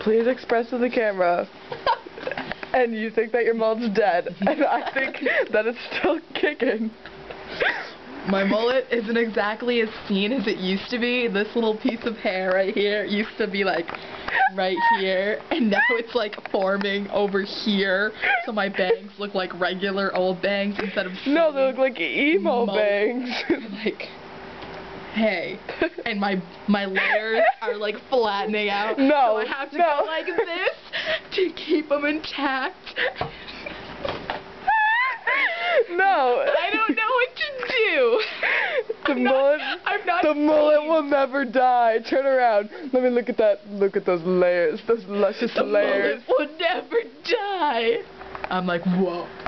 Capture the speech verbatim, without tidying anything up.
please express to the camera. And you think that your mullet's dead, and I think that it's still kicking. My mullet isn't exactly as seen as it used to be. This little piece of hair right here used to be like right here, and now it's like forming over here, so my bangs look like regular old bangs instead of No, they look like emo mullet. bangs. Like, hey, and my my layers are like flattening out, No, so I have to no. go like this to keep them intact. No. I don't know what to do. The I'm mullet, not, I'm not the mullet sane. will never die. Turn around. Let me look at that. Look at those layers. Those luscious The layers. mullet will never die. I'm like, whoa.